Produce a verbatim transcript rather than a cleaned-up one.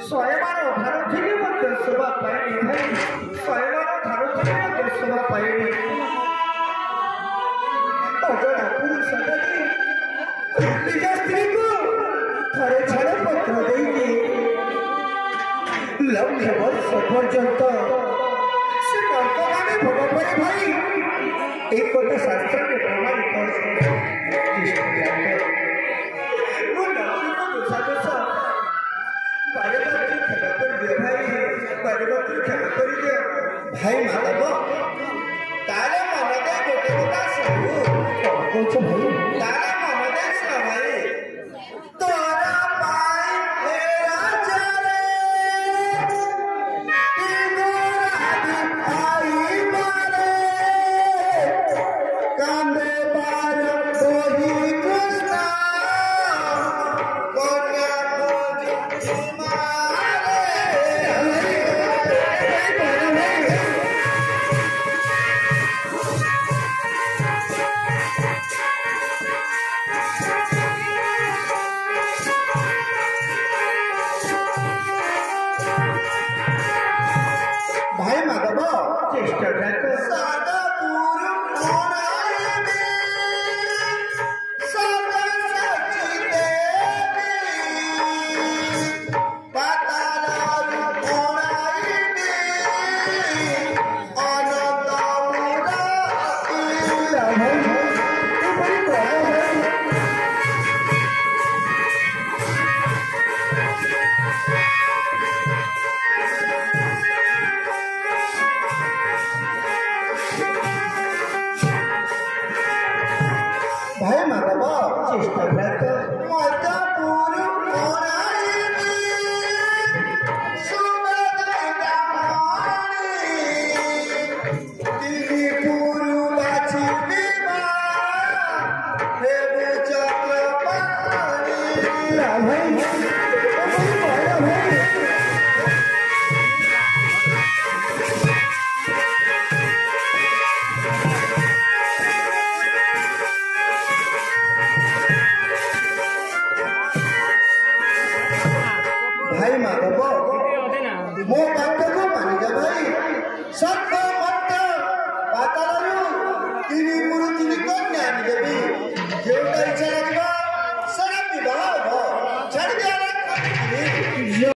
स्वयंवर धारुथिनी मध्य शोभा पाइनी भाई स्वयंवर धारुथिनी मध्य शोभा पाइनी अजरा पुरुष निज स्त्री को थरे छाड़ पत्र देगी लक्ष्य वर्ष पर्यंत से नर्कगामी भोग करे भाई एक कथा शास्त्र में प्रमाणित भाई माधव तारे मन दे गोटे गोटा सब भाई तारे मन दे भाई तोरा पाई हे राजा रे आई मारे कांदे बार कोई कृष्णा कन्या खोजी भाई माधव मो बात को मानिजा भाई सब